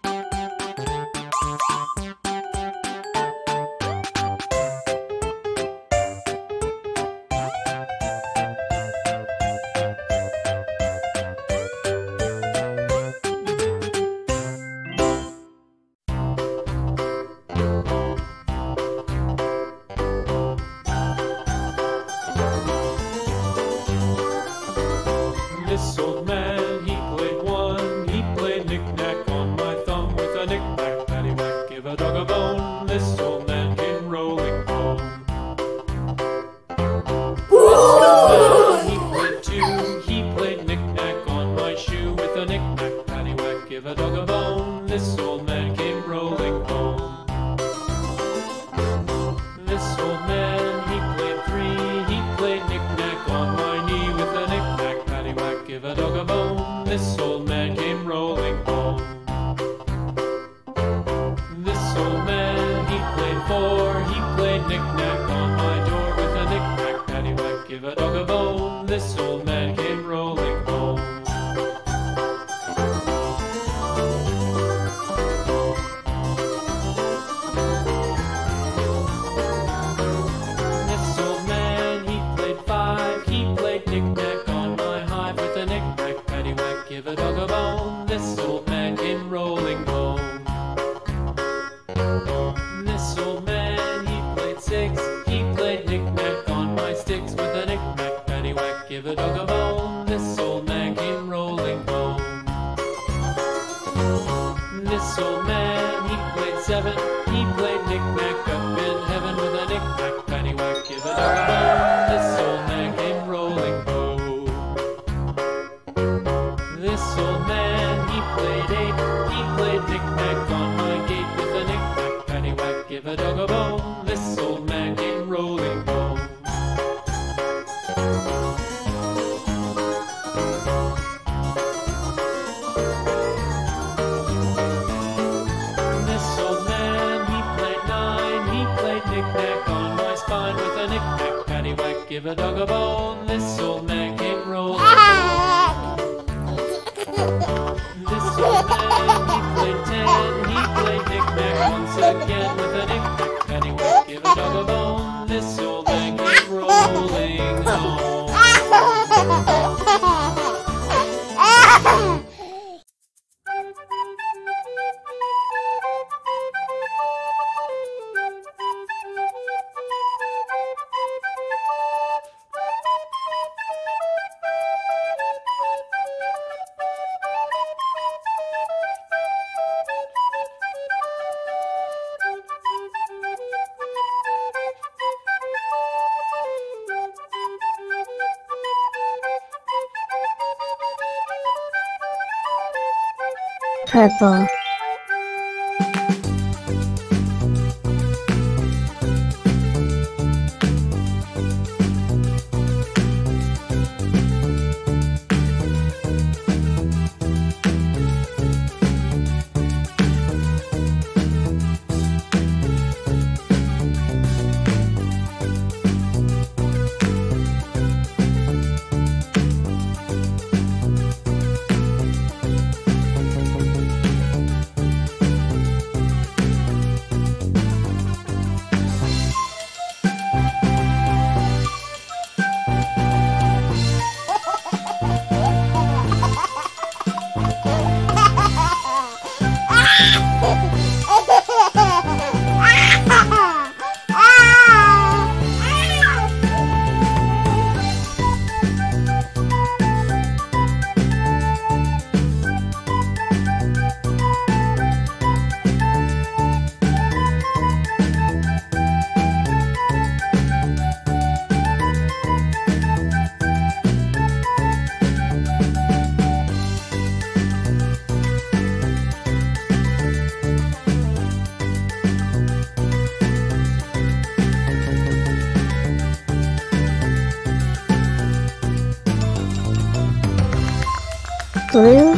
This old man, he played one. He played knick-knack on my thumb with a knick-knack, paddywhack, give a dog a bone. This old man came rolling home. He played two. He played knick-knack on my shoe with a knick-knack, paddywhack, give a dog a bone. This old man came rolling home. This old man, he played three. He played knick-knack on my knee with a knick-knack, paddywhack, give a dog a bone. This old man came rolling home. This old man, he played four. He played knick-knack on my door with a knick-knack, paddywhack, give a dog a bone. This old man came rolling home. This old man, he played five. He played knick-knack on my hive with a knick-knack, paddywhack, give a dog a bone. This old man came rolling home. This old man, he played six. He played knick-knack on my sticks with a knick-knack, paddywhack, give a dog a bone. This old man came rolling home. This old man, he played seven. He played knick-knack up in heaven with a knick-knack, paddywhack, give a dog a bone. This old man came rolling home. This old man, he played eight. He played knick-knack on my gate with a knick-knack, paddywhack, give a dog a bone. This old man came rolling home. This old man, he played nine. He played knick-knack on my spine with a knick-knack, paddywhack, give a dog a bone. This old man came rolling home. This old man, he played ten. He played knick-knack once again with a knick-knack, paddywhack, give a dog a bone. This old man came rolling home. Purple. Blue.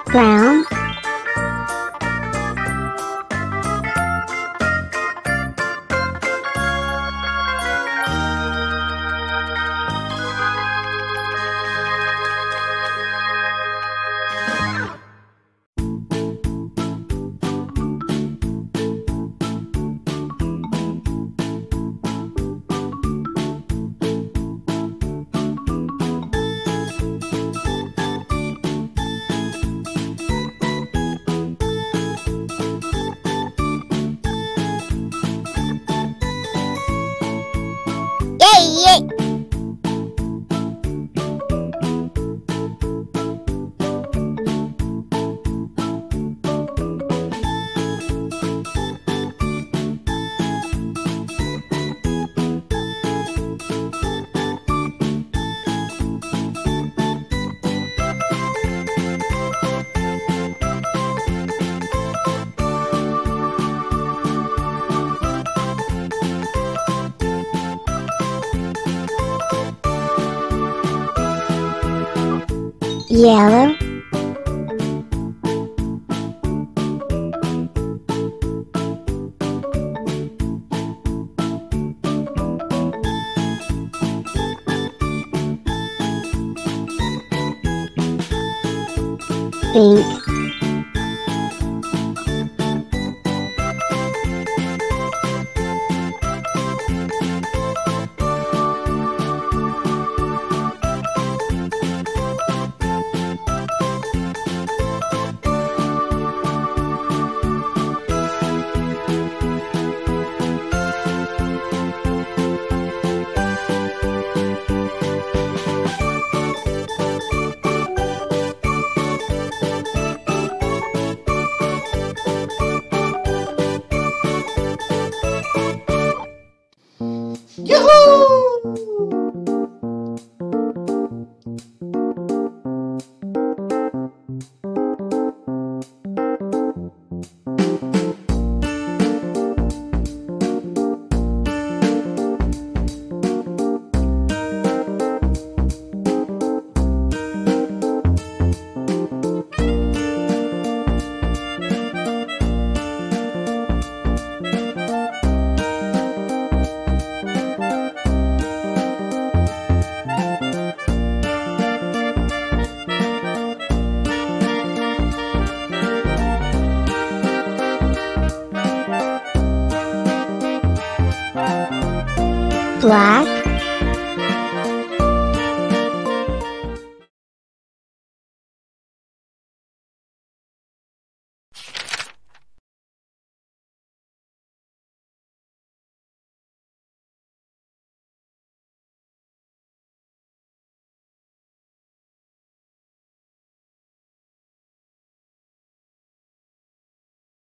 Brown. Yay! Yellow. Pink. Black.